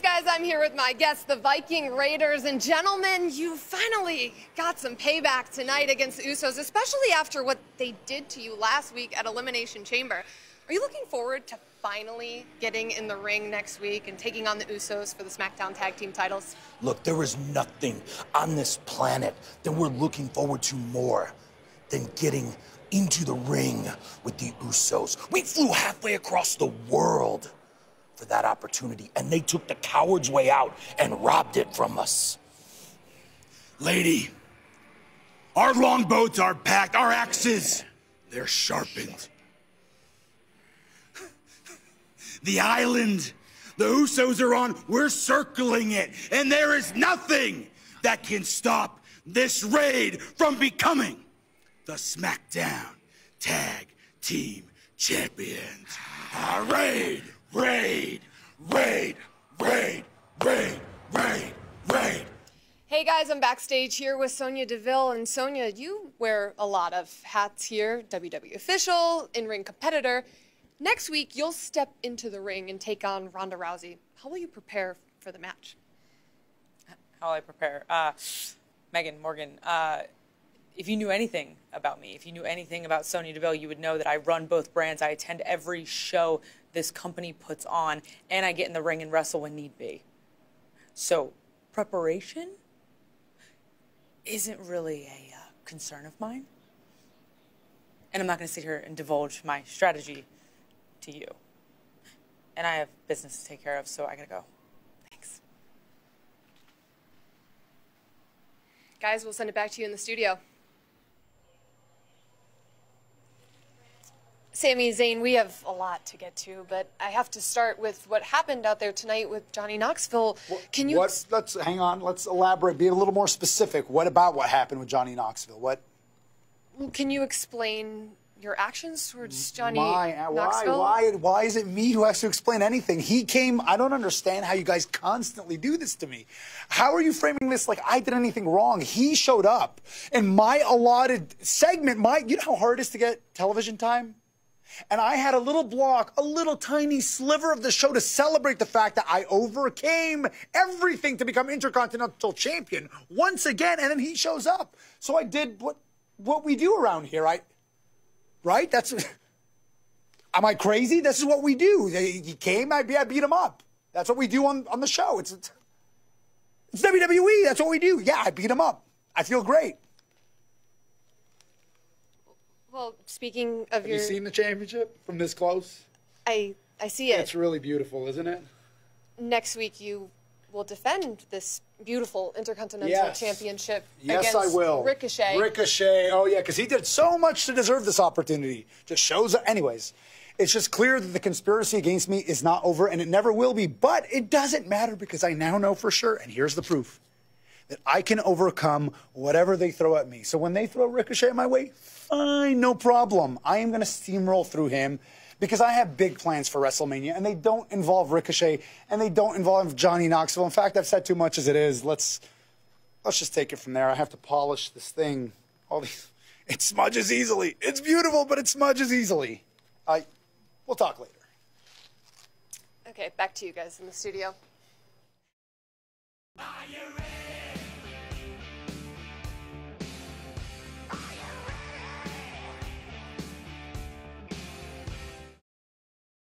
guys, I'm here with my guests, the Viking Raiders. And gentlemen, you finally got some payback tonight against the Usos, especially after what they did to you last week at Elimination Chamber. Are you looking forward to finally getting in the ring next week and taking on the Usos for the SmackDown Tag Team titles? Look, there is nothing on this planet that we're looking forward to more than getting into the ring with the Usos. We flew halfway across the world for that opportunity, and they took the coward's way out and robbed it from us. Lady, our longboats are packed, our axes, they're sharpened. The island the Usos are on, we're circling it, and there is nothing that can stop this raid from becoming the SmackDown Tag Team Champions. Raid! Raid! Raid! Raid! Raid! Raid! Raid! Hey guys, I'm backstage here with Sonya Deville. And Sonya, you wear a lot of hats here. WWE official, in-ring competitor. Next week, you'll step into the ring and take on Ronda Rousey. How will you prepare for the match? How will I prepare? Megan, Morgan, if you knew anything about me, if you knew anything about Sonya Deville, you would know that I run both brands. I attend every show this company puts on, and I get in the ring and wrestle when need be. So preparation isn't really a concern of mine. And I'm not going to sit here and divulge my strategy to you. And I have business to take care of, so I got to go. Thanks. Guys, we'll send it back to you in the studio. Sami Zayn, we have a lot to get to, but I have to start with what happened out there tonight with Johnny Knoxville. Can you... Let's hang on. Let's elaborate. Be a little more specific. What about what happened with Johnny Knoxville? What? Can you explain your actions towards Johnny Knoxville? Why is it me who has to explain anything? He came. I don't understand how you guys constantly do this to me. How are you framing this like I did anything wrong? He showed up in my allotted segment. You know how hard it is to get television time? And I had a little block, a little tiny sliver of the show to celebrate the fact that I overcame everything to become Intercontinental Champion once again, and then he shows up. So I did what we do around here. Right? That's... Am I crazy? This is what we do. He came, I beat him up. That's what we do on the show. It's WWE. That's what we do. Yeah, I beat him up. I feel great. Well, speaking of Have you seen the championship from this close? I see it. It's really beautiful, isn't it? Next week you will defend this beautiful Intercontinental Championship against I will. Ricochet. Ricochet. Oh, yeah, because he did so much to deserve this opportunity. Just shows up. Anyways, it's just clear that the conspiracy against me is not over, and it never will be. But it doesn't matter because I now know for sure, and here's the proof, that I can overcome whatever they throw at me. So when they throw Ricochet my way, fine, no problem. I am going to steamroll through him because I have big plans for WrestleMania, and they don't involve Ricochet, and they don't involve Johnny Knoxville. In fact, I've said too much as it is. Let's just take it from there. I have to polish this thing. It smudges easily. It's beautiful, but it smudges easily. We'll talk later. Okay, back to you guys in the studio. Are you ready?